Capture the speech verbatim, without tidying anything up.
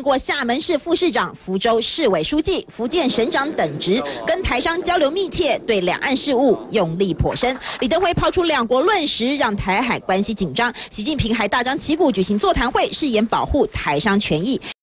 过厦门市副市长、福州市委书记、福建省长等职，跟台商交流密切，对两岸事务用力颇深。李登辉抛出两国论时，让台海关系紧张。习近平还大张旗鼓举行座谈会，誓言保护台商权益。